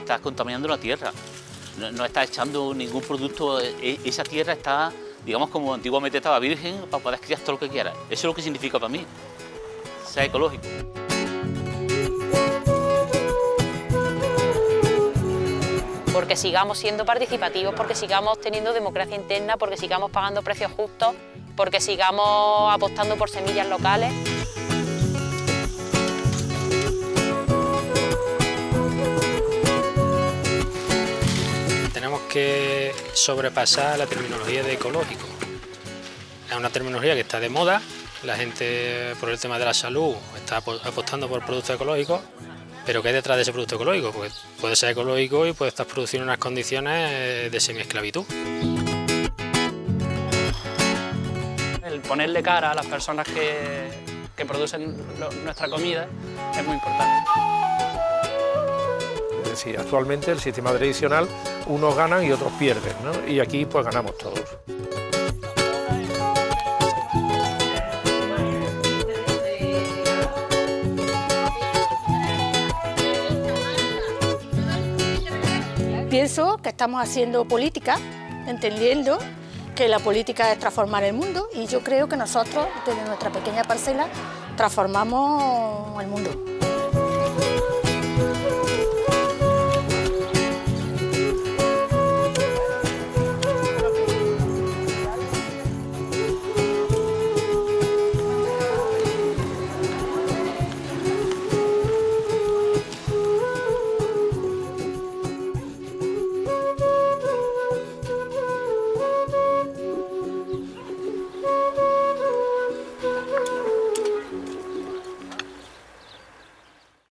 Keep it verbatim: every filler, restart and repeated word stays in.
estás contaminando la tierra. No, no estás echando ningún producto, esa tierra está, digamos, como antiguamente estaba virgen para poder criar todo lo que quieras. Eso es lo que significa para mí, ser ecológico. Porque sigamos siendo participativos, porque sigamos teniendo democracia interna, porque sigamos pagando precios justos, porque sigamos apostando por semillas locales. Tenemos que sobrepasar la terminología de ecológico. Es una terminología que está de moda, la gente por el tema de la salud está apostando por productos ecológicos, pero ¿qué hay detrás de ese producto ecológico? Pues puede ser ecológico y puede estar produciendo unas condiciones de semiesclavitud. El ponerle cara a las personas que, que producen lo, nuestra comida es muy importante. Es decir, actualmente el sistema tradicional, unos ganan y otros pierden, ¿no? Y aquí pues ganamos todos. Pienso que estamos haciendo política, entendiendo que la política es transformar el mundo y yo creo que nosotros, desde nuestra pequeña parcela, transformamos el mundo.